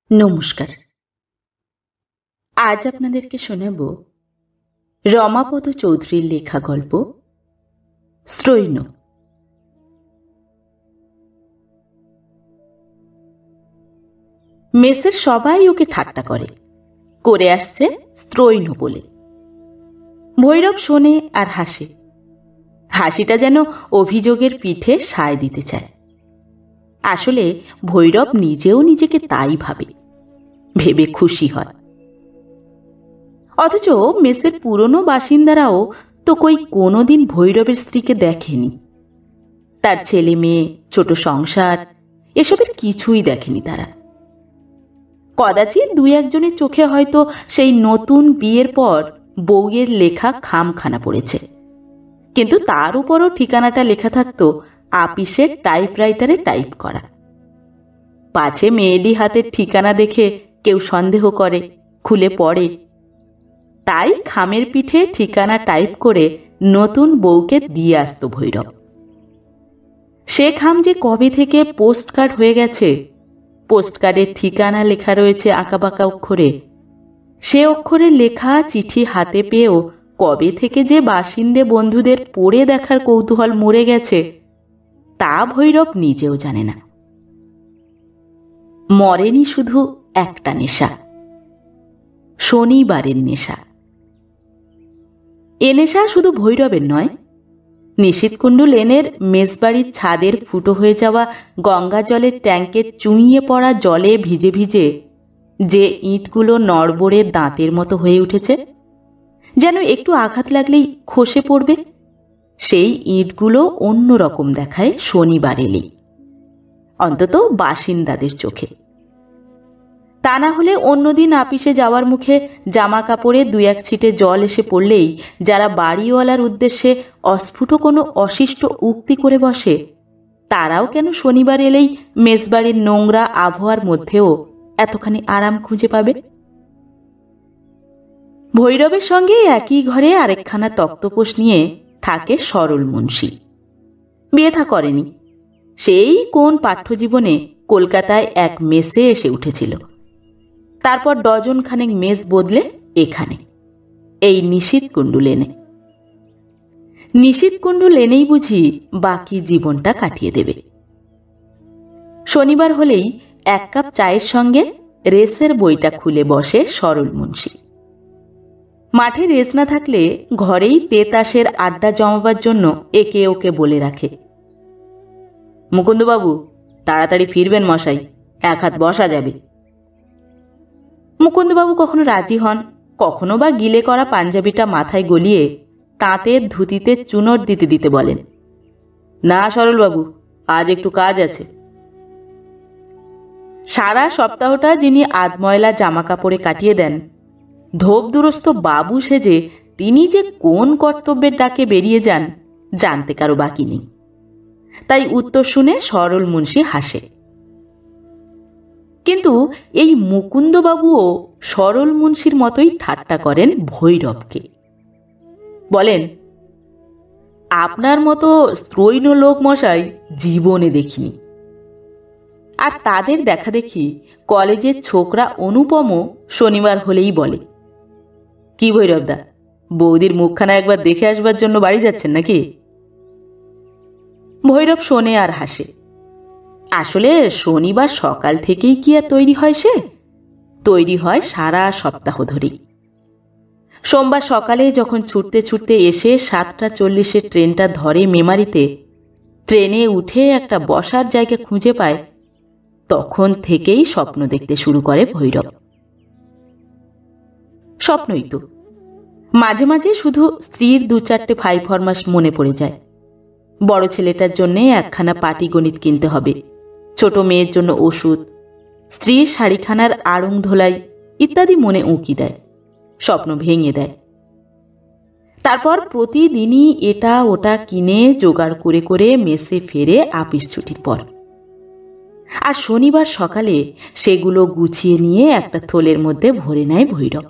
নমস্কার। আজ আপনাদেরকে শোনাব রমাপদ চৌধুরীর লেখা গল্প স্ত্রৈণ। মেসের সবাই ওকে ঠাট্টা করে আসছে স্ত্রৈণ বলে। ভৈরব শোনে আর হাসে। হাসিটা যেন অভিযোগের পিঠে সায় দিতে চায়। আসলে ভৈরব নিজেও নিজেকে তাই ভেবে খুশি হয়। অথচ মেসের পুরনো বাসিন্দারাও তো কোনোদিন ভৈরবের স্ত্রীকে দেখেনি। তার ছেলে মেয়ে, ছোট সংসার, এসবের কিছুই দেখেনি তারা। কদাচিৎ দুই একজনের চোখে হয়তো সেই নতুন বিয়ের পর বউয়ের লেখা খামখানা পড়েছে, কিন্তু তার উপরও ঠিকানাটা লেখা থাকতো আপিসের টাইপরাইটারে টাইপ করা। পাছে মেয়েলি হাতের ঠিকানা দেখে কেউ সন্দেহ করে, খুলে পড়ে, তাই খামের পিঠে ঠিকানা টাইপ করে নতুন বউকে দিয়ে আসতো ভৈরব। সে খাম যে কবে থেকে পোস্টকার্ড হয়ে গেছে, পোস্টকার্ডের ঠিকানা লেখা রয়েছে আঁকাবাঁকা অক্ষরে। সে অক্ষরে লেখা চিঠি হাতে পেয়েও কবে থেকে যে বাসিন্দে বন্ধুদের পড়ে দেখার কৌতূহল মরে গেছে তা ভৈরব নিজেও জানে না। মরেনি শুধু একটা নেশা, শনিবারের নেশা। এ নেশা শুধু ভৈরবের নয়, নিশীথকুণ্ড লেনের মেসবাড়ির ছাদের ফুটো হয়ে যাওয়া গঙ্গা জলের ট্যাঙ্কের চুঁইয়ে পড়া জলে ভিজে ভিজে যে ইঁটগুলো নড়বড়ে দাঁতের মতো হয়ে উঠেছে, যেন একটু আঘাত লাগলেই খসে পড়বে, সেই ইঁটগুলো অন্যরকম দেখায় শনিবার এলেই, অন্তত বাসিন্দাদের চোখে। তা না হলে অন্যদিন আপিসে যাওয়ার মুখে জামা কাপড়ে দুই এক ছিটে জল এসে পড়লেই যারা বাড়িওয়ালার উদ্দেশ্যে অস্ফুট কোনো অশিষ্ট উক্তি করে বসে, তারাও কেন শনিবার এলেই মেসবাড়ির নোংরা আবহাওয়ার মধ্যেও এতখানি আরাম খুঁজে পাবে? ভৈরবের সঙ্গে একই ঘরে আরেকখানা তক্তপোষ নিয়ে থাকে সরল মুন্সি। বিয়ে থা করেনি, সেই কোন পাঠ্যজীবনে কলকাতায় এক মেসে এসে উঠেছিল। তারপর ডজন খানেক মেস বদলে এখানে, এই নিশীথকুণ্ড লেনে। নিশীথকুণ্ড লেনেই বুঝি বাকি জীবনটা কাটিয়ে দেবে। শনিবার হলেই এক কাপ চায়ের সঙ্গে রেসের বইটা খুলে বসে সরল মুন্সি। মাঠে রেস না থাকলে ঘরেই তেতাসের আড্ডা জমাবার জন্য একে ওকে বলে রাখে, মুকুন্দবাবু তাড়াতাড়ি ফিরবেন মশাই, এক হাত বসা যাবে। মুকুন্দবাবু কখনো রাজি হন, কখনো বা গিলে করা পাঞ্জাবিটা মাথায় গলিয়ে তাঁতের ধুতিতে চুনর দিতে দিতে বলেন, না সরলবাবু, আজ একটু কাজ আছে। সারা সপ্তাহটা যিনি আধময়লা জামা কাপড়ে কাটিয়ে দেন, ধোপ দুরস্ত বাবু সেজে তিনি যে কোন কর্তব্যের ডাকে বেরিয়ে যান জানতে কারো বাকি নেই। তাই উত্তর শুনে সরল মুন্সি হাসে। কিন্তু এই মুকুন্দবাবুও সরল মুন্সির মতোই ঠাট্টা করেন ভৈরবকে। বলেন, আপনার মতো স্ত্রৈণ লোক মশাই জীবনে দেখিনি। আর তাদের দেখা দেখি কলেজের ছোকরা অনুপমও শনিবার হলেই বলে, কি ভৈরবদা, বৌদির মুখখানা একবার দেখে আসবার জন্য বাড়ি যাচ্ছেন নাকি? ভৈরব শোনে আর হাসে। আসলে শনিবার সকাল থেকেই কি আর তৈরি হয়? সে তৈরি হয় সারা সপ্তাহ ধরেই। সোমবার সকালে যখন ছুটতে ছুটতে এসে 7:40 ট্রেনটা ধরে মেমারিতে, ট্রেনে উঠে একটা বসার জায়গা খুঁজে পায়, তখন থেকেই স্বপ্ন দেখতে শুরু করে ভৈরব। স্বপ্নই তো, মাঝে মাঝে শুধু স্ত্রীর 2-4টে ফাই ফরমাস মনে পড়ে যায়। বড় ছেলেটার জন্যে একখানা পাটিগণিত কিনতে হবে, ছোট মেয়ের জন্য ওষুধ, স্ত্রীর শাড়িখানার আড়ং ধোলাই ইত্যাদি মনে উঁকি দেয়, স্বপ্ন ভেঙে দেয়। তারপর প্রতিদিনই এটা ওটা কিনে জোগাড় করে করে মেসে ফেরে আপিস ছুটির পর। আর শনিবার সকালে সেগুলো গুছিয়ে নিয়ে একটা থলের মধ্যে ভরে নেয় ভৈরব।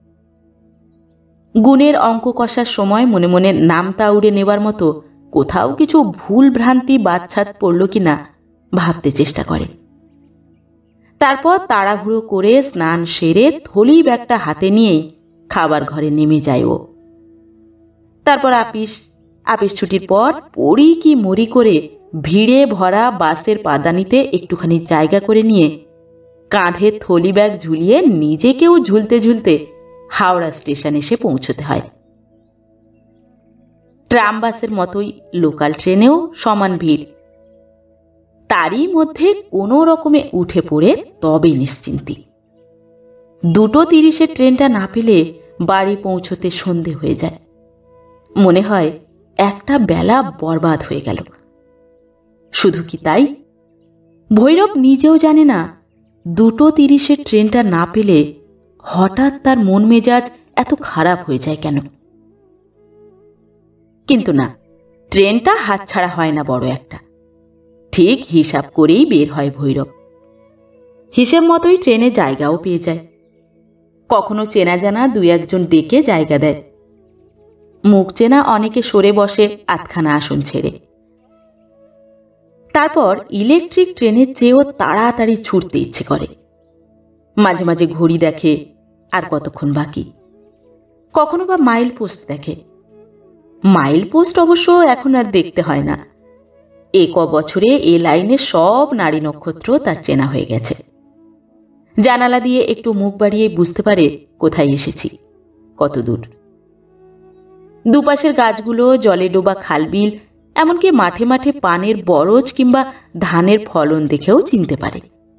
গুণের অঙ্ক কষার সময় মনে মনে নামতা উড়ে নেবার মতো কোথাও কিছু ভুল ভ্রান্তি বাদছাদ পড়ল কিনা ভাবতে চেষ্টা করে। তারপর তাড়াহুড়ো করে স্নান সেরে থলি ব্যাগটা হাতে নিয়েই খাবার ঘরে নেমে যায় ও। তারপর আপিস ছুটির পর পড়ি কি মরি করে ভিড়ে ভরা বাসের পাদানিতে একটুখানি জায়গা করে নিয়ে কাঁধে থলি ব্যাগ ঝুলিয়ে নিজেকেও ঝুলতে ঝুলতে হাওড়া স্টেশন এসে পৌঁছতে হয়। ট্রাম বাসের মতোই লোকাল ট্রেনেও সমান ভিড়। তারই মধ্যে কোনো রকমে উঠে পড়ে তবে নিশ্চিন্তি। 2:30 ট্রেনটা না পেলে বাড়ি পৌঁছতে সন্ধে হয়ে যায়। মনে হয় একটা বেলা বরবাদ হয়ে গেল। শুধু কি তাই, ভৈরব নিজেও জানে না 2:30 ট্রেনটা না পেলে হঠাৎ তার মন মেজাজ এত খারাপ হয়ে যায় কেন। কিন্তু না, ট্রেনটা হাতছাড়া হয় না বড় একটা। ঠিক হিসাব করেই বের হয় ভৈরব। হিসেব মতোই ট্রেনে জায়গাও পেয়ে যায়। কখনো চেনা জানা 2-1 ডেকে জায়গা দেয়। মুখ চেনা অনেকে সরে বসে আধখানা আসন ছেড়ে। তারপর ইলেকট্রিক ট্রেনের চেয়েও তাড়াতাড়ি ছুটতে ইচ্ছে করে। মাঝে মাঝে ঘড়ি দেখে আর কতক্ষণ বাকি। কখনো বা মাইল পোস্ট দেখে। মাইল পোস্ট অবশ্য এখন আর দেখতে হয় না। বছরে এ লাইনের সব নারী নক্ষত্র তার চেনা হয়ে গেছে। জানালা দিয়ে একটু মুখ বাড়িয়ে বুঝতে পারে কোথায় এসেছি, কত দূর। দুপাশের গাছগুলো, জলে ডোবা খালবিল, এমনকি মাঠে মাঠে পানের বরজ কিংবা ধানের ফলন দেখেও চিনতে পারে।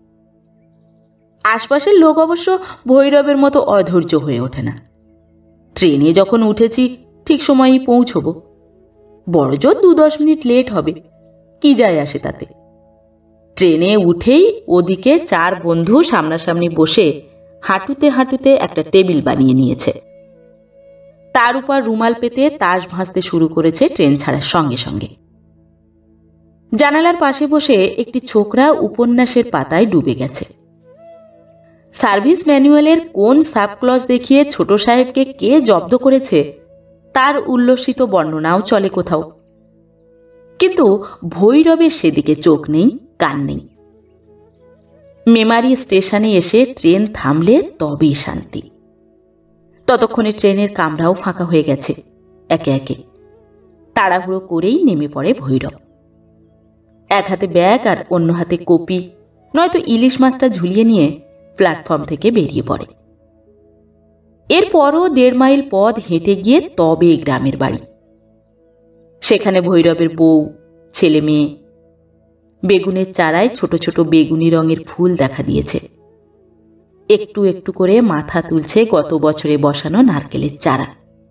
আশপাশের লোক অবশ্য ভৈরবের মতো অধৈর্য হয়ে ওঠে না। ট্রেনে যখন উঠেছি ঠিক সময়ই পৌঁছব, বড়জোর 2-10 মিনিট লেট হবে, কি যায় আসে তাতে। ট্রেনে উঠেই ওদিকে 4 বন্ধু সামনাসামনি বসে হাঁটুতে হাঁটুতে একটা টেবিল বানিয়ে নিয়েছে। তার উপর রুমাল পেতে তাস ভাঁজতে শুরু করেছে ট্রেন ছাড়ার সঙ্গে সঙ্গে। জানালার পাশে বসে একটি ছোকরা উপন্যাসের পাতায় ডুবে গেছে। সার্ভিস ম্যানুয়ালের কোন সাবক্লজ দেখিয়ে ছোট সাহেবকে কে জব্দ করেছে তার উল্লসিত বর্ণনাও চলে কোথাও। কিন্তু ভৈরবের সেদিকে চোখ নেই, কান নেই। মেমারি স্টেশনে এসে ট্রেন থামলে তবেই শান্তি। ততক্ষণে ট্রেনের কামরাও ফাঁকা হয়ে গেছে একে একে। তাড়াহুড়ো করেই নেমে পড়ে ভৈরব। এক হাতে ব্যাগ আর অন্য হাতে কপি নয়তো ইলিশ মাছটা ঝুলিয়ে নিয়ে প্ল্যাটফর্ম থেকে বেরিয়ে পড়ে। এরপরও 1.5 মাইল পথ হেঁটে গিয়ে তবে গ্রামের বাড়ি। সেখানে ভৈরবের বউ, ছেলে মেয়ে। বেগুনের চারায় ছোট ছোট বেগুনি রঙের ফুল দেখা দিয়েছে। একটু একটু করে মাথা তুলছে গত বছরে বসানো নারকেলের চারা।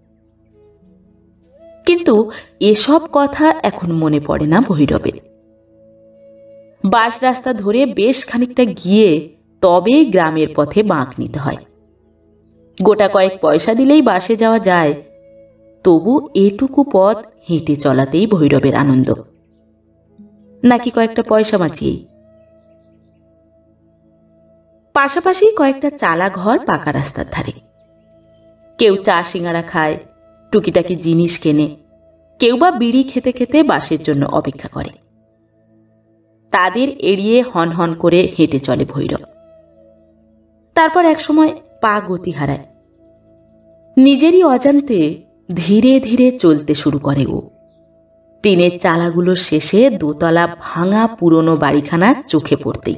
কিন্তু এসব কথা এখন মনে পড়ে না ভৈরবের। বাস রাস্তা ধরে বেশ খানিকটা গিয়ে তবে গ্রামের পথে বাঁক নিতে হয়। গোটা কয়েক পয়সা দিলেই বাসে যাওয়া যায়, তবু এটুকু পথ হেঁটে চলাতেই ভৈরবের আনন্দ, নাকি কয়েকটা পয়সা বাঁচিয়েই। পাশাপাশি কয়েকটা চালা ঘর পাকা রাস্তার ধারে। কেউ চা সিঙ্গারা খায়, টুকিটাকি জিনিস কেনে, কেউ বা বিড়ি খেতে খেতে বাসের জন্য অপেক্ষা করে। তাদের এড়িয়ে হনহন করে হেঁটে চলে ভৈরব। তারপর একসময় পা গতি হারায়। নিজেরই অজান্তে ধীরে ধীরে চলতে শুরু করে ও। টিনের চালাগুলোর শেষে 2 তলা ভাঙা পুরনো বাড়িখানা চোখে পড়তেই।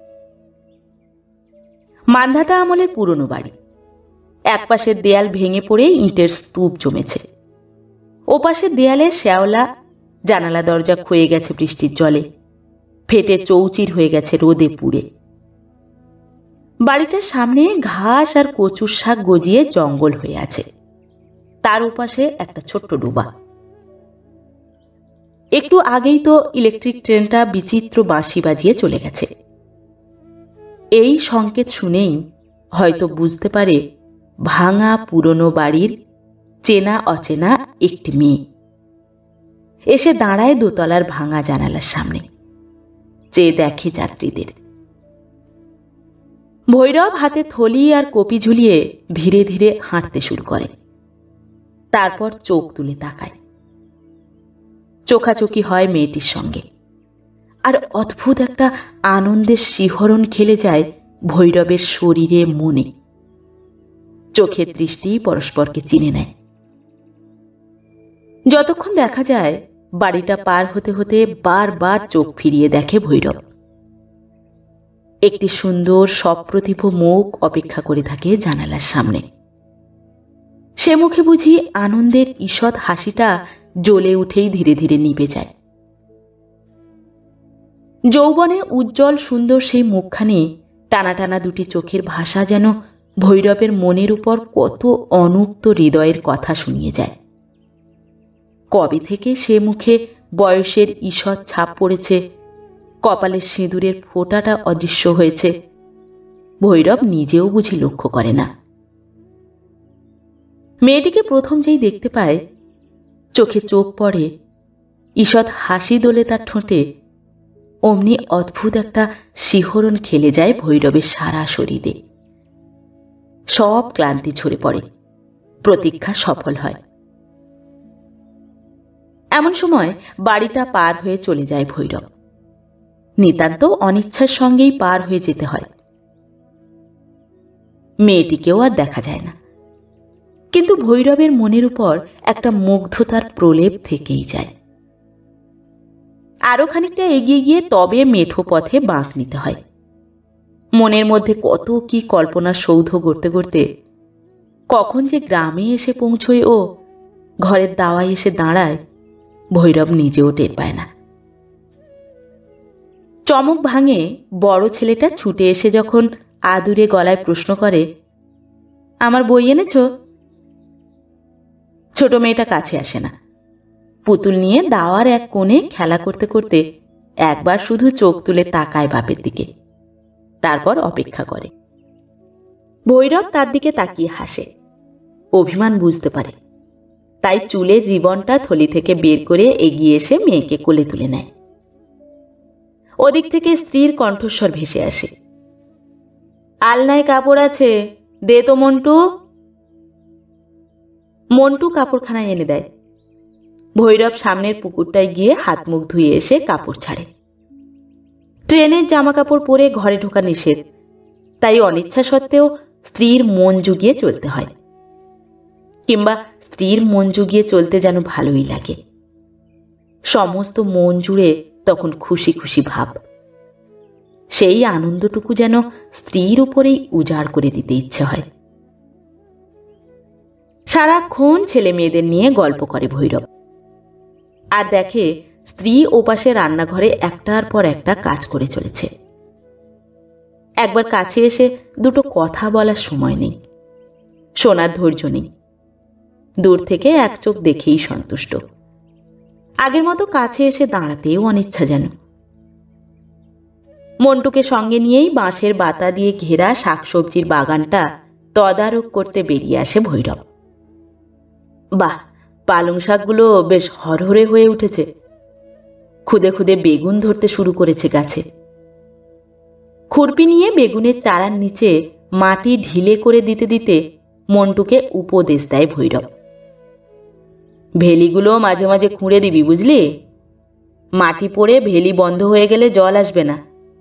মান্ধাতা আমলের পুরনো বাড়ি। একপাশের দেয়াল ভেঙে পড়ে ইটের স্তূপ জমেছে। ওপাশের দেয়ালে শ্যাওলা, জানালা দরজা ক্ষয়ে গেছে বৃষ্টির জলে, ফেটে চৌচির হয়ে গেছে রোদে পুড়ে। বাড়িটার সামনে ঘাস আর কচুর শাক গজিয়ে জঙ্গল হয়ে আছে। তার ওপাশে একটা ছোট্ট ডোবা। একটু আগেই তো ইলেকট্রিক ট্রেনটা বিচিত্র বাঁশি বাজিয়ে চলে গেছে। এই সংকেত শুনেই হয়তো বুঝতে পারে ভাঙা পুরনো বাড়ির চেনা অচেনা একটি মেয়ে এসে দাঁড়ায় 2 তলার ভাঙা জানালার সামনে, চেয়ে দেখে যাত্রীদের। ভৈরব হাতে থলি আর কপি ঝুলিয়ে ধীরে ধীরে হাঁটতে শুরু করে। তারপর চোখ তুলে তাকায়। চোখাচোখি হয় মেয়েটির সঙ্গে, আর অদ্ভুত একটা আনন্দের শিহরণ খেলে যায় ভৈরবের শরীরে, মনে। চোখের দৃষ্টি পরস্পরকে চিনে নেয়। যতক্ষণ দেখা যায়, বাড়িটা পার হতে হতে বারবার চোখ ফিরিয়ে দেখে ভৈরব। একটি সুন্দর সপ্রতিভ মুখ অপেক্ষা করে থাকে জানালার সামনে। সে মুখে বুঝি আনন্দের ঈষৎ হাসিটা জ্বলে উঠেই ধীরে ধীরে নিভে যায়। যৌবনে উজ্জ্বল সুন্দর সেই মুখখানি, টানা টানা দুটি চোখের ভাষা যেন ভৈরবের মনের উপর কত অনুক্ত হৃদয়ের কথা শুনিয়ে যায়। কবে থেকে সে মুখে বয়সের ঈষৎ ছাপ পড়েছে, কপালের সিঁদুরের ফোঁটাটা অদৃশ্য হয়েছে, ভৈরব নিজেও বুঝি লক্ষ্য করে না। মেয়েটিকে প্রথম যেই দেখতে পায়, চোখে চোখ পড়ে, ঈষৎ হাসি দোলে তার ঠোঁটে, অমনি অদ্ভুত একটা শিহরণ খেলে যায় ভৈরবের সারা শরীরে। সব ক্লান্তি ঝরে পড়ে, প্রতীক্ষা সফল হয়। এমন সময় বাড়িটা পার হয়ে চলে যায় ভৈরব। নিতান্ত অনিচ্ছার সঙ্গেই পার হয়ে যেতে হয়। মেয়েটিকেও আর দেখা যায় না, কিন্তু ভৈরবের মনের উপর একটা মুগ্ধতার প্রলেপ থেকেই যায়। আরো খানিকটা এগিয়ে গিয়ে তবে মেঠো পথে বাঁক নিতে হয়। মনের মধ্যে কত কি কল্পনা সৌধ গড়তে গড়তে কখন যে গ্রামে এসে পৌঁছয় ও ঘরের দাওয়ায় এসে দাঁড়ায়, ভৈরব নিজেও টের পায় না। চমক ভাঙে বড় ছেলেটা ছুটে এসে যখন আদুরে গলায় প্রশ্ন করে, আমার বই এনেছ? ছোট মেয়েটা কাছে আসে না। পুতুল নিয়ে দাওয়ার এক কোণে খেলা করতে করতে একবার শুধু চোখ তুলে তাকায় বাপের দিকে, তারপর অপেক্ষা করে। ভৈরব তার দিকে তাকিয়ে হাসে, অভিমান বুঝতে পারে, তাই চুলের রিবনটা থলি থেকে বের করে এগিয়ে এসে মেয়েকে কোলে তুলে নেয়। ওদিক থেকে স্ত্রীর কণ্ঠস্বর ভেসে আসে, আলনায় কাপড় আছে, দে তো মন্টু। মন্টু কাপড়খানা এনে দেয়। ভৈরব সামনের পুকুরটায় গিয়ে হাত মুখ ধুয়ে এসে কাপড় ছাড়ে। ট্রেনের জামা কাপড় পরে ঘরে ঢোকা নিষেধ, তাই অনিচ্ছা সত্ত্বেও স্ত্রীর মন জুগিয়ে চলতে হয়। কিংবা স্ত্রীর মন জুগিয়ে চলতে যেন ভালোই লাগে। সমস্ত মন জুড়ে তখন খুশি খুশি ভাব। সেই আনন্দটুকু যেন স্ত্রীর উপরেই উজাড় করে দিতে ইচ্ছে হয়। সারাক্ষণ ছেলে মেয়েদের নিয়ে গল্প করে ভৈরব, আর দেখে স্ত্রী ওপাশে রান্নাঘরে একটার পর একটা কাজ করে চলেছে। একবার কাছে এসে দুটো কথা বলার সময় নেই, শোনার ধৈর্য নেই। দূর থেকে এক চোখ দেখেই সন্তুষ্ট। আগের মতো কাছে এসে দাঁড়াতেও অনিচ্ছা যেন। মন্টুকে সঙ্গে নিয়েই বাঁশের বাতা দিয়ে ঘেরা শাকসবজির বাগানটা তদারক করতে বেরিয়ে আসে ভৈরব। বাহ, পালং শাকগুলো বেশ হরহরে হয়ে উঠেছে। খুদে খুদে বেগুন ধরতে শুরু করেছে গাছে। খুরপি নিয়ে বেগুনের চারার নিচে মাটি ঢিলে করে দিতে দিতে মন্টুকে উপদেশ দেয় ভৈরব, ভেলিগুলো মাঝে মাঝে খুঁড়ে দিবি, বুঝলি? মাটি পড়ে ভেলি বন্ধ হয়ে গেলে জল আসবে না।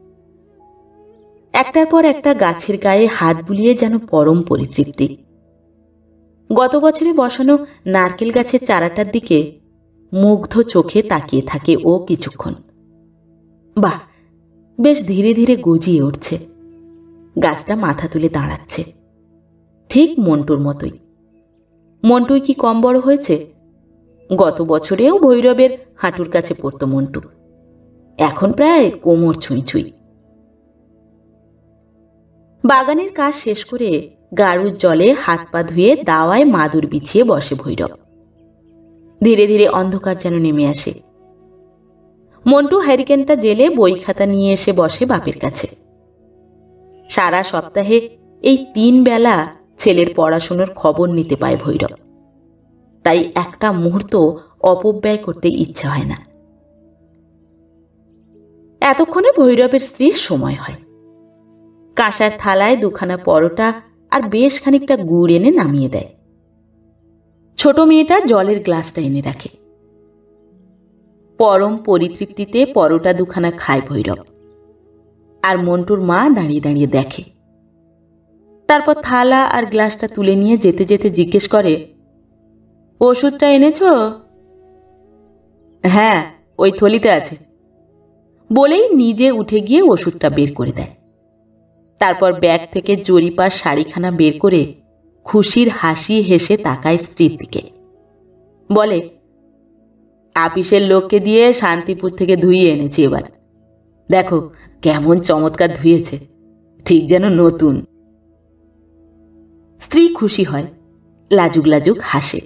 একটার পর একটা গাছের গায়ে হাত বুলিয়ে যেন পরম পরিতৃপ্তি। গত বছরে বসানো নারকেল গাছের চারাটার দিকে মুগ্ধ চোখে তাকিয়ে থাকে ও কিছুক্ষণ। বাহ, বেশ ধীরে ধীরে গজিয়ে উঠছে। গাছটা মাথা তুলে দাঁড়াচ্ছে, ঠিক মন্টুর মতোই। মন্টুই কি কম বড় হয়েছে? গত বছরেও ভৈরবের হাঁটুর কাছে পড়ত মন্টু, এখন প্রায় কোমর ছুঁই ছুঁই। বাগানের কাজ শেষ করে গাড়ুর জলে হাত পা ধুয়ে দাওয়ায় মাদুর বিছিয়ে বসে ভৈরব। ধীরে ধীরে অন্ধকার যেন নেমে আসে। মন্টু হ্যারিকেনটা জেলে বই খাতা নিয়ে এসে বসে বাপের কাছে। সারা সপ্তাহে এই 3 বেলা ছেলের পড়াশোনার খবর নিতে পায় ভৈরব, তাই একটা মুহূর্ত অপব্যয় করতে ইচ্ছা হয় না। এতক্ষণে ভৈরবের স্ত্রীর সময় হয়। কাঁসার থালায় 2খানা পরোটা আর বেশ খানিকটা গুড় এনে নামিয়ে দেয়। ছোট মেয়েটা জলের গ্লাসটা এনে রাখে। পরম পরিতৃপ্তিতে পরোটা 2খানা খায় ভৈরব, আর মন্টুর মা দাঁড়িয়ে দাঁড়িয়ে দেখে। তারপর থালা আর গ্লাসটা তুলে নিয়ে যেতে যেতে জিজ্ঞেস করে, ওষুধটা এনেছ? হ্যাঁ, ওই থলিতে আছে, বলেই নিজে উঠে গিয়ে ওষুধটা বের করে দেয়। তারপর ব্যাগ থেকে জরিপার শাড়িখানা বের করে খুশির হাসি হেসে তাকায় স্ত্রীর দিকে, বলে, আপিসের লোককে দিয়ে শান্তিপুর থেকে ধুইয়ে এনেছি, এবার দেখো কেমন চমৎকার ধুয়েছে, ঠিক যেন নতুন। স্ত্রী খুশি হয়, লাজুক লাজুক হাসে।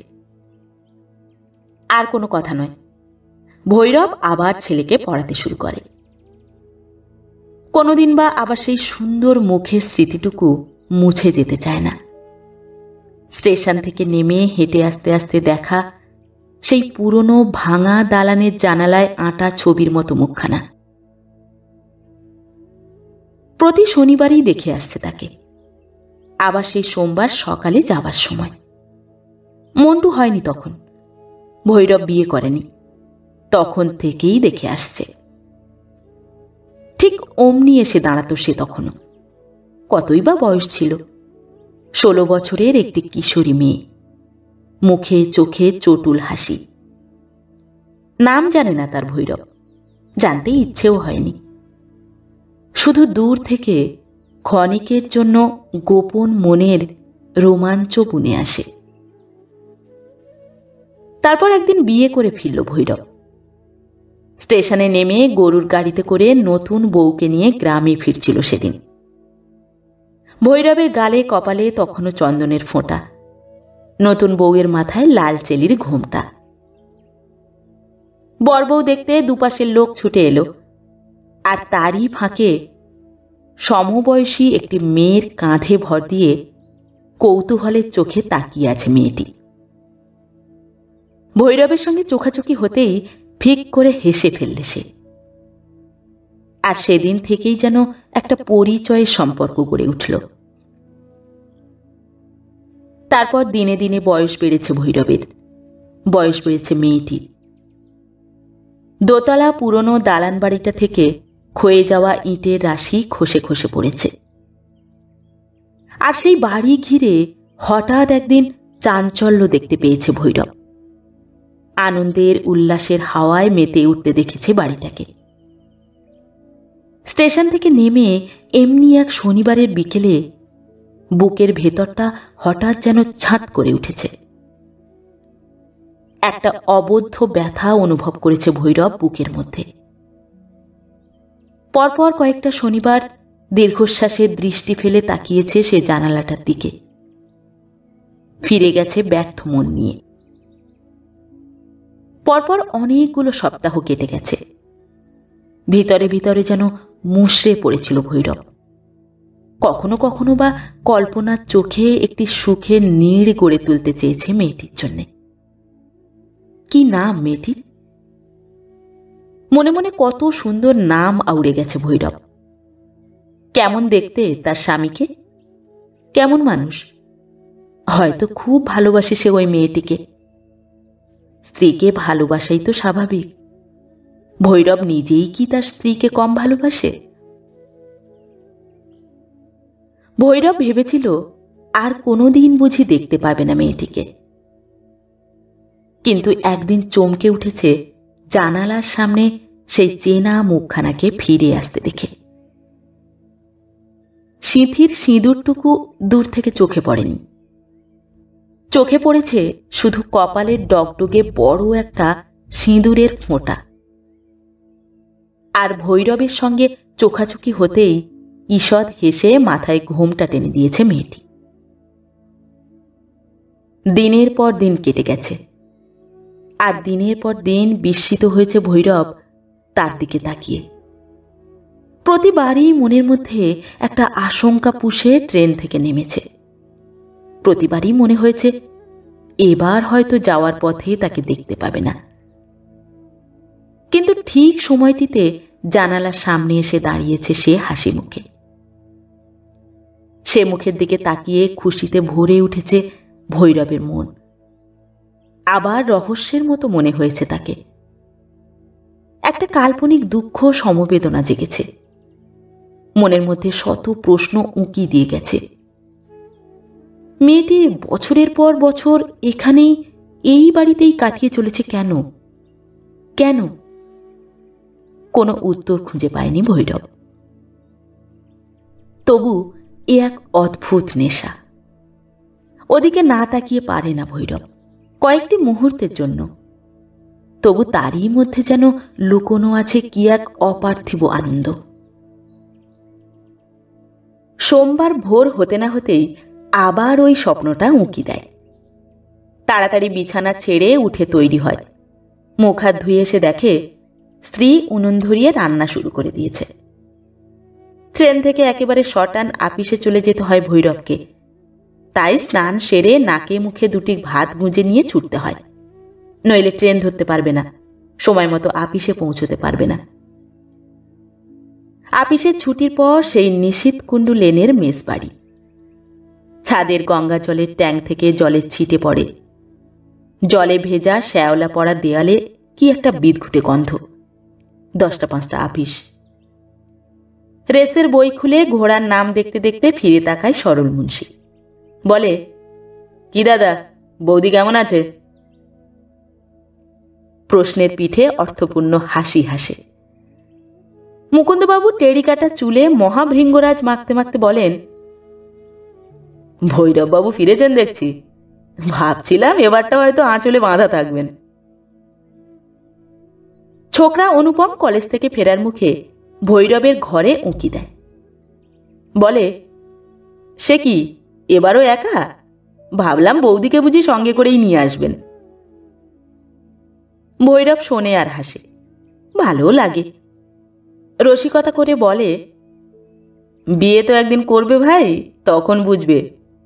আর কোনো কথা নয়, ভৈরব আবার ছেলেকে পড়াতে শুরু করে। কোনোদিন বা আবার সেই সুন্দর মুখের স্মৃতিটুকু মুছে যেতে চায় না। স্টেশন থেকে নেমে হেঁটে আসতে আসতে দেখা সেই পুরনো ভাঙা দালানের জানালায় আঁটা ছবির মতো মুখখানা প্রতি শনিবারই দেখে আসছে তাকে। আবার সেই সোমবার সকালে যাবার সময়। মন্টু হয়নি তখন, ভৈরব বিয়ে করেনি, তখন থেকেই দেখে আসছে। ঠিক অমনি এসে দাঁড়াতো সে তখনও। কতই বা বয়স ছিল, 16 বছরের একটি কিশোরী মেয়ে, মুখে চোখে চটুল হাসি। নাম জানে না তার ভৈরব, জানতে ইচ্ছেও হয়নি। শুধু দূর থেকে ক্ষণিকের জন্য গোপন মনের রোমাঞ্চ বুনে আসে। তারপর একদিন বিয়ে করে ফিরল ভৈরব। স্টেশনে নেমে গরুর গাড়িতে করে নতুন বউকে নিয়ে গ্রামে ফিরছিল সেদিন। ভৈরবের গালে কপালে তখনও চন্দনের ফোঁটা, নতুন বউয়ের মাথায় লাল চেলির ঘোমটা। বরবউ দেখতে দুপাশের লোক ছুটে এলো, আর তারই ফাঁকে সমবয়সী একটি মেয়ের কাঁধে ভর দিয়ে কৌতূহলের চোখে তাকিয়ে আছে মেয়েটি। ভৈরবের সঙ্গে চোখাচোখি হতেই ফিক করে হেসে ফেললে সে। আর সেদিন থেকেই যেন একটা পরিচয়ের সম্পর্ক গড়ে উঠল। তারপর দিনে দিনে বয়স বেড়েছে ভৈরবের, বয়স বেড়েছে মেয়েটির। দোতলা পুরনো দালান বাড়িটা থেকে ক্ষয়ে যাওয়া ইটের রাশি খসে খসে পড়েছে। আর সেই বাড়ি ঘিরে হঠাৎ একদিন চাঞ্চল্য দেখতে পেয়েছে ভৈরব। আনন্দের উল্লাসের হাওয়ায় মেতে উঠতে দেখেছে বাড়িটাকে। স্টেশন থেকে নেমে এমনি এক শনিবারের বিকেলে বুকের ভেতরটা হঠাৎ যেন ছাঁদ করে উঠেছে। একটা অবদ্ধ ব্যথা অনুভব করেছে ভৈরব বুকের মধ্যে। পরপর কয়েকটা শনিবার দীর্ঘশ্বাসের দৃষ্টি ফেলে তাকিয়েছে সে জানালাটার দিকে। ফিরে গেছে ব্যর্থ মন নিয়ে। পরপর অনেকগুলো সপ্তাহ কেটে গেছে। ভিতরে ভিতরে যেন মুষড়ে পড়েছিল ভৈরব। কখনো কখনো বা কল্পনার চোখে একটি সুখের নীড় গড়ে তুলতে চেয়েছে মেয়েটির জন্যে। কি নাম মেয়েটির! মনে মনে কত সুন্দর নাম আউড়ে গেছে ভৈরব। কেমন দেখতে তার স্বামীকে, কেমন মানুষ! হয়তো খুব ভালোবাসে সে ওই মেয়েটিকে। স্ত্রীকে ভালোবাসাই তো স্বাভাবিক। ভৈরব নিজেই কি তার স্ত্রীকে কম ভালোবাসে? ভৈরব ভেবেছিল আর কোনোদিন বুঝি দেখতে পাবে না মেয়েটিকে। কিন্তু একদিন চমকে উঠেছে জানালার সামনে সেই চেনা মুখখানাকে ফিরে আসতে দেখে। সিঁথির সিঁদুরটুকু দূর থেকে চোখে পড়েনি। চোখে পড়েছে শুধু কপালের ডগডগে বড় একটা সিঁদুরের ফোঁটা। আর ভৈরবের সঙ্গে চোখাচোখি হতেই ঈষৎ হেসে মাথায় ঘোমটা টেনে দিয়েছে মেয়েটি। দিনের পর দিন কেটে গেছে, আর দিনের পর দিন বিস্মিত হয়েছে ভৈরব তার দিকে তাকিয়ে। প্রতিবারই মনের মধ্যে একটা আশঙ্কা পুষে ট্রেন থেকে নেমেছে। প্রতিবারই মনে হয়েছে এবার হয়তো যাওয়ার পথে তাকে দেখতে পাবে না। কিন্তু ঠিক সময়টিতে জানালার সামনে এসে দাঁড়িয়েছে সে হাসি মুখে। সে মুখের দিকে তাকিয়ে খুশিতে ভরে উঠেছে ভৈরবের মন। আবার রহস্যের মতো মনে হয়েছে তাকে। একটা কাল্পনিক দুঃখ সমবেদনা জেগেছে। মনের মধ্যে শত প্রশ্ন উঁকি দিয়ে গেছে। মেয়েটি বছরের পর বছর এখানেই, এই বাড়িতেই কাটিয়ে চলেছে কেন? কেন? কোনো উত্তর খুঁজে পায়নি ভৈরব। তবু এ এক অদ্ভুত নেশা। ওদিকে না তাকিয়ে পারে না ভৈরব, কয়েকটি মুহূর্তের জন্য। তবু তারই মধ্যে যেন লুকোনো আছে কি এক অপার্থিব আনন্দ। সোমবার ভোর হতে না হতেই আবার ওই স্বপ্নটা উঁকি দেয়। তাড়াতাড়ি বিছানা ছেড়ে উঠে তৈরি হয়। মুখ হাত ধুয়ে এসে দেখে স্ত্রী উনুন ধরিয়ে রান্না শুরু করে দিয়েছে। ট্রেন থেকে একেবারে শটান আপিসে চলে যেতে হয় ভৈরবকে। তাই স্নান সেরে নাকে মুখে দুটি ভাত গুঁজে নিয়ে ছুটতে হয়, নইলে ট্রেন ধরতে পারবে না, সময় মতো আপিসে পৌঁছতে পারবে না। আপিসের ছুটির পর সেই নিশীথকুণ্ডু লেনের মেস বাড়ি। ছাদের গঙ্গা জলের ট্যাঙ্ক থেকে জলের ছিটে পড়ে। জলে ভেজা শ্যাওলা পড়া দেয়ালে কি একটা বিদঘুটে গন্ধ। 10টা 5টা আপিস। রেসের বই খুলে ঘোড়ার নাম দেখতে দেখতে ফিরে তাকায় সরল মুন্সি। বলে, কি দাদা, বৌদি কেমন আছে? প্রশ্নের পিঠে অর্থপূর্ণ হাসি হাসে। মুকুন্দবাবু টেরিকাটা চুলে মহাভৃঙ্গরাজ মাখতে মাখতে বলেন, ভৈরববাবু ফিরেছেন দেখছি। ভাবছিলাম এবারটা হয়তো আঁচলে বাঁধা থাকবেন। ছোকরা অনুপম কলেজ থেকে ফেরার মুখে ভৈরবের ঘরে উঁকি দেয়। বলে, সে কি এবারও একা? ভাবলাম বৌদিকে বুঝি সঙ্গে করেই নিয়ে আসবেন। ভৈরব শোনে আর হাসে, ভালো লাগে। রসিকতা করে বলে, বিয়ে তো একদিন করবে ভাই, তখন বুঝবে।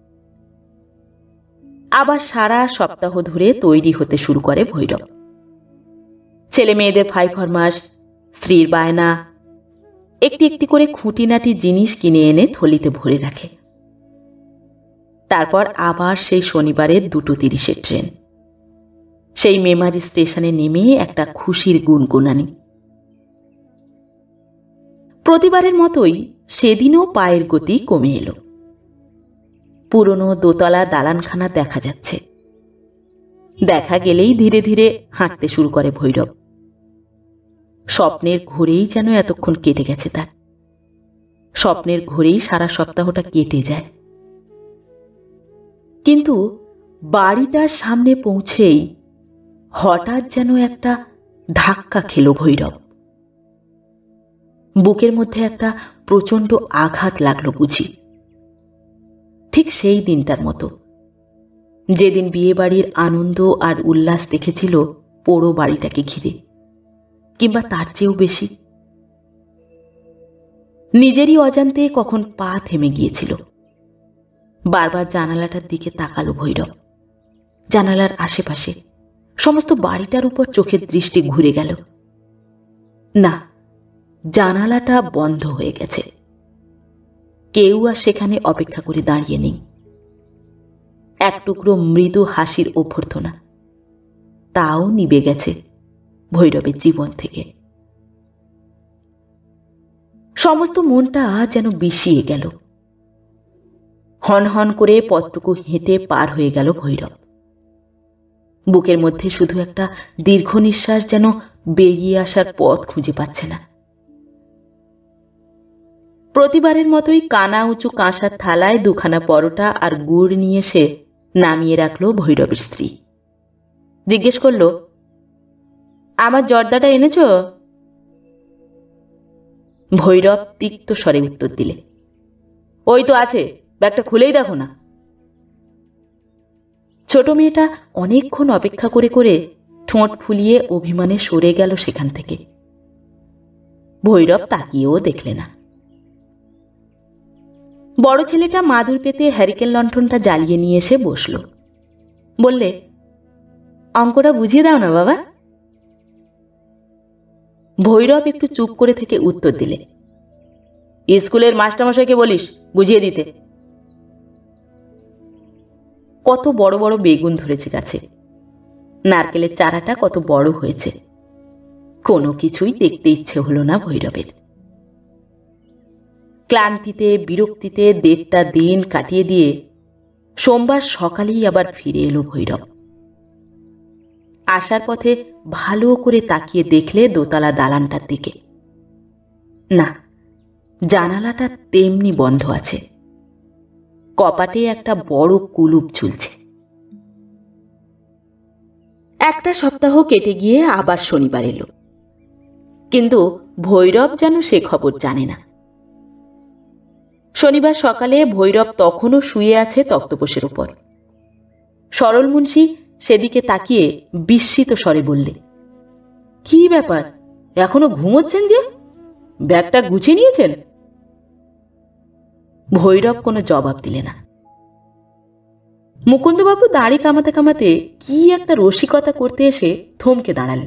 আবার সারা সপ্তাহ ধরে তৈরি হতে শুরু করে ভৈরব। ছেলে মেয়েদের ফাই ফরমাস, স্ত্রীর বায়না, একটি একটি করে খুঁটিনাটি জিনিস কিনে এনে থলিতে ভরে রাখে। তারপর আবার সেই শনিবারের 2:30 ট্রেন। সেই মেমারি স্টেশনে নেমে একটা খুশির গুনগুনানি। প্রতিবারের মতোই সেদিনও পায়ের গতি কমে এলো। পুরনো দোতলা দালানখানা দেখা যাচ্ছে। দেখা গেলেই ধীরে ধীরে হাঁটতে শুরু করে ভৈরব। স্বপ্নের ঘোরেই যেন এতক্ষণ কেটে গেছে তার। স্বপ্নের ঘোরেই সারা সপ্তাহটা কেটে যায়। কিন্তু বাড়িটার সামনে পৌঁছেই হঠাৎ যেন একটা ধাক্কা খেল ভৈরব। বুকের মধ্যে একটা প্রচণ্ড আঘাত লাগলো বুঝি। ঠিক সেই দিনটার মতো, যেদিন বিয়ে বাড়ির আনন্দ আর উল্লাস দেখেছিল পোড়ো বাড়িটাকে ঘিরে, কিংবা তার চেয়েও বেশি। নিজেরই অজান্তে কখন পা থেমে গিয়েছিল। বারবার জানালাটার দিকে তাকালো ভৈরব। জানালার আশেপাশে সমস্ত বাড়িটার উপর চোখের দৃষ্টি ঘুরে গেল। না, জানালাটা বন্ধ হয়ে গেছে। কেউ আর সেখানে অপেক্ষা করে দাঁড়িয়ে নেই। এক টুকরো মৃদু হাসির অভ্যর্থনা, তাও নিবে গেছে ভৈরবের জীবন থেকে। সমস্ত মনটা যেন বিষিয়ে গেল। হন হন করে পথটুকু হেঁটে পার হয়ে গেল ভৈরব। বুকের মধ্যে শুধু একটা দীর্ঘ নিঃশ্বাস, যেন বেরিয়ে আসার পথ খুঁজে পাচ্ছে না। প্রতিবারের মতোই কানা উঁচু কাঁসার থালায় 2খানা পরোটা আর গুড় নিয়ে এসে নামিয়ে রাখল ভৈরবের স্ত্রী। জিজ্ঞেস করল, আমার জর্দাটা এনেছ? ভৈরব তিক্ত স্বরে উত্তর দিলে, ওই তো আছে, ব্যাগটা খুলেই দেখো না। ছোট মেয়েটা অনেকক্ষণ অপেক্ষা করে করে ঠোঁট ফুলিয়ে অভিমানে সরে গেল সেখান থেকে। ভৈরব তাকিয়েও দেখলে না। বড় ছেলেটা মাদুর পেতে হ্যারিকেন লণ্ঠনটা জ্বালিয়ে নিয়ে এসে বসল। বললে, অঙ্কটা বুঝিয়ে দাও না বাবা। ভৈরব একটু চুপ করে থেকে উত্তর দিলে, স্কুলের মাস্টারমশাইকে বলিস বুঝিয়ে দিতে। কত বড় বড় বেগুন ধরেছে গাছে, নারকেলের চারাটা কত বড় হয়েছে, কোনো কিছুই দেখতে ইচ্ছে হলো না ভৈরবের। ক্লান্তিতে বিরক্তিতে 1.5টা দিন কাটিয়ে দিয়ে সোমবার সকালেই আবার ফিরে এলো ভৈরব। আসার পথে ভালো করে তাকিয়ে দেখলে দোতলা দালানটার দিকে। না, জানালাটা তেমনি বন্ধ আছে, কপাটে একটা বড় কুলুপ ঝুলছে। 1টা সপ্তাহ কেটে গিয়ে আবার শনিবার এলো, কিন্তু ভৈরব যেন সে খবর জানে না। শনিবার সকালে ভৈরব তখনও শুয়ে আছে তক্তপোষের উপর। সরল মুন্সি সেদিকে তাকিয়ে বিস্মিত স্বরে বললে, কি ব্যাপার, এখনো ঘুমোচ্ছেন যে? ব্যাগটা গুছিয়ে নিয়েছেন? ভৈরব কোনো জবাব দিলে না। মুকুন্দবাবু দাড়ি কামাতে কামাতে কি একটা রসিকতা করতে এসে থমকে দাঁড়ালেন।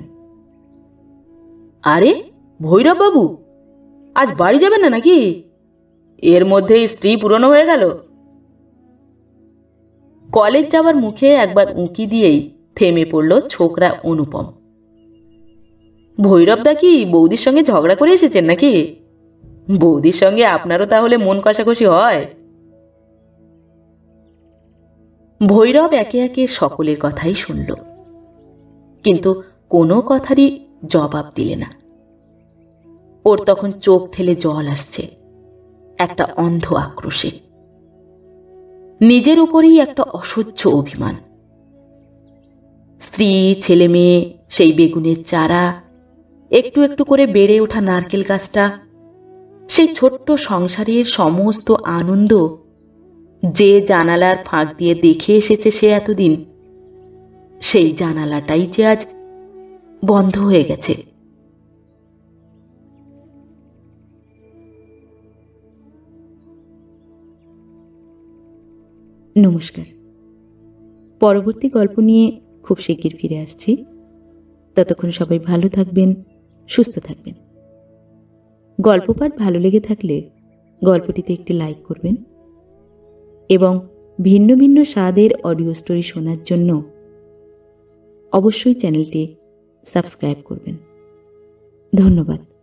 আরে ভৈরব বাবু, আজ বাড়ি যাবেন না নাকি? এর মধ্যেই স্ত্রী পুরনো হয়ে গেল। কলেজ যাওয়ার মুখে একবার উঁকি দিয়েই থেমে পড়ল ছোকরা অনুপম। ভৈরবদা কি বৌদির সঙ্গে ঝগড়া করে এসেছেন নাকি? বৌদির সঙ্গে আপনারও তাহলে মন কষাকষি হয়। ভৈরব একে একে সকলের কথাই শুনল, কিন্তু কোনো কথারই জবাব দিলে না। ওর তখন চোখ ঠেলে জল আসছে, একটা অন্ধ আক্রোশে। নিজের উপরেই একটা অসহ্য অভিমান। স্ত্রী, ছেলে মেয়ে, সেই বেগুনের চারা, একটু একটু করে বেড়ে ওঠা নারকেল গাছটা, সেই ছোট্ট সংসারের সমস্ত আনন্দ যে জানালার ফাঁক দিয়ে দেখে এসেছে সে এতদিন, সেই জানালাটাই যে আজ বন্ধ হয়ে গেছে। নমস্কার। পরবর্তী গল্প নিয়ে খুব শিগগির ফিরে আসছি। ততক্ষণ সবাই ভালো থাকবেন, সুস্থ থাকবেন। গল্প পাঠ ভালো লেগে থাকলে গল্পটিতে একটি লাইক করবেন এবং ভিন্ন ভিন্ন স্বাদের অডিও স্টোরি শোনার জন্য অবশ্যই চ্যানেলটি সাবস্ক্রাইব করবেন। ধন্যবাদ।